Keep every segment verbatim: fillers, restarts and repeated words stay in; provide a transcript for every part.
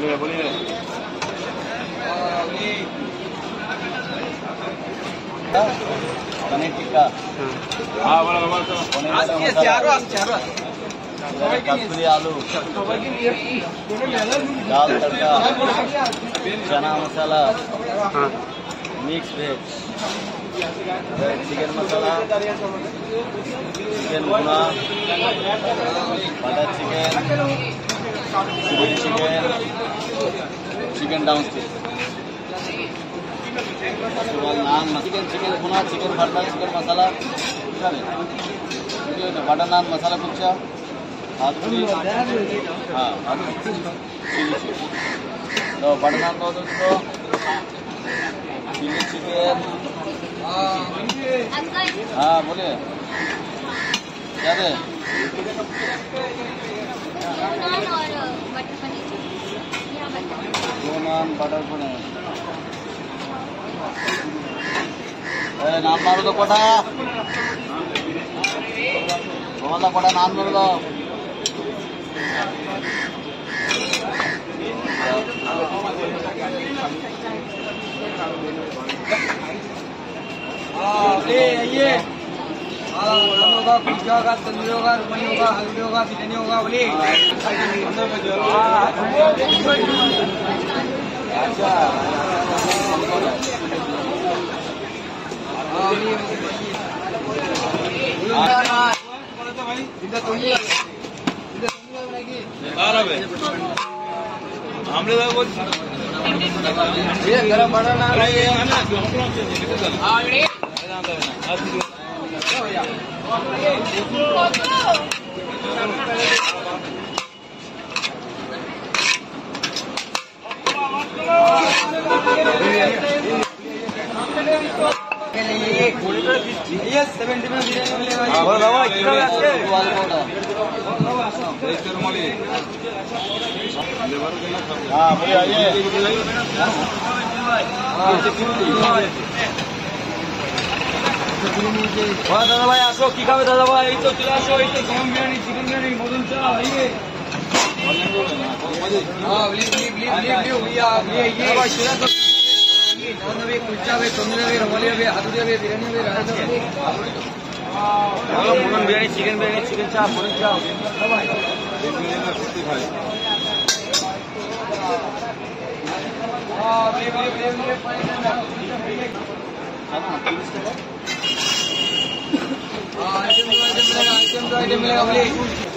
बोलिए बोलिए। पनीर टिक्का। हाँ बोलो बोलो। कस्तूरी आलू, दाल तड़का, chana masala, mix veg, chicken masala, chicken bhuna, butter chicken, chilli chicken, chicken drumstick, naan, chicken chicken bhuna, chicken bharta, chicken masala, butter naan, masala kulcha, आलू, हाँ आलू, चिली चिकन, तो बटर नान दो दोस्तों, चिली चिकन, हाँ बोलिए क्या दे? दो नान बटर पनीर। अरे नान मारो तो कोटा, बोला कोटा नान मारो तो। ये ये होगा, पिज्जा होगा, तंदूरी होगा, रुमाली होगा, हल्दी होगा, बिरयानी होगा, बोली। हमने तो कुछ ये गरम बड़ा ना रहे हैं ना। ये सेवेंटी में बिरयानी मिलेगा। हाँ बोलिए आइए। दादा भाई आसो की खावे दादा भाई तो चला सो तो गरम बिरयानी चिकन बिरयानी मटन चाह आइए। हाँ प्लीज प्लीज प्लीज प्लीज भैया ये ये भाई चला तो नॉन वे कुल्चा वे तंदूरी वे रुमाली वे आलू वे बिरयानी वे रायता वे mutton biryani chicken biryani chicken चाह मटन चाह भाई हाँ प्लीज प्लीज प्लीज आइटम दो आइटम मिलेगा आइटम दो आइटम मिलेगा बोली।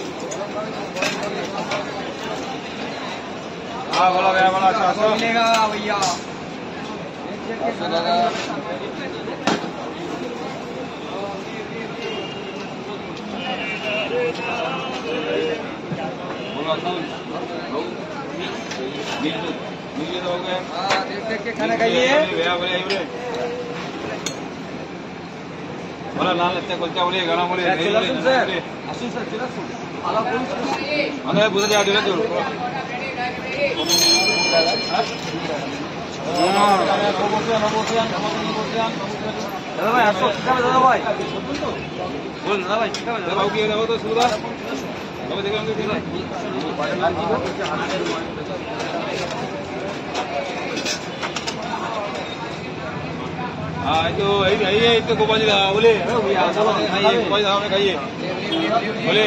हाँ बोलो भैया बोलो। अच्छा मिलेगा भैया। बोलो नीचे तो हो गए। हाँ देख देख के खाना खाइए। भैया बोले बोला नान लेते कुलचा बोलिए गाना बोलिए अरे बुझे जा दिले दूर दादा भाई आसो क्या दादा भाई बोल दादा भाई क्या दादा भाई की तो सुधा अब देखेंगे फिर हाँ तो यही यही तो गोपाल जी बोले खाइए गोपाल जी हमें खाइए बोले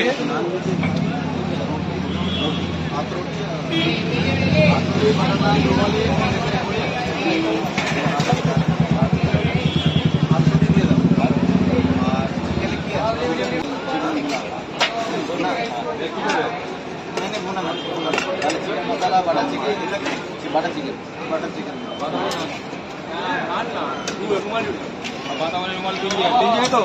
chicken masala butter chicken butter chicken butter chicken वातावरण रुमाल पीजिए पीजिए तो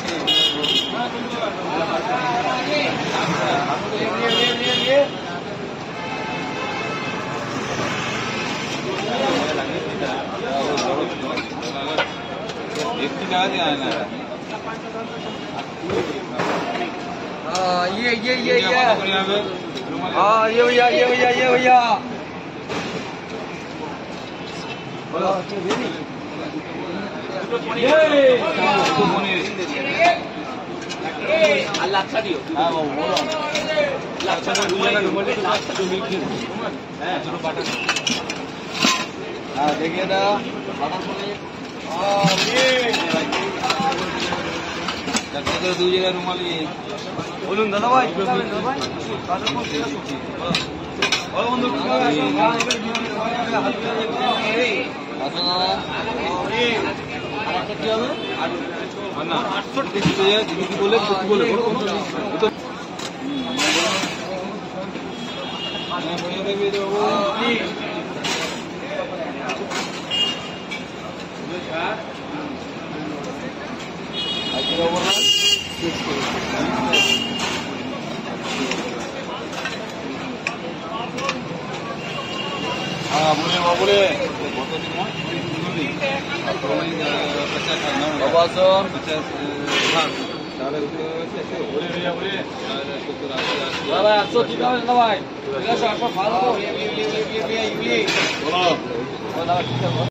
एक की जगह दिया है ना। हाँ ये ये ये ये हाँ ये भैया ये भैया ये भैया হ্যাঁ বাবু বলো হ্যাঁ দেখিয়ে দাও দুই জায়গায় রুমালি বলুন দাদা ভাই না আটষট্টি দিদি বলে বলে हाँ बोले बोले पचास पचास দাদা একশো ঠিক আছে দাদা ভাই ঠিক আছে একশো ভালো बोलो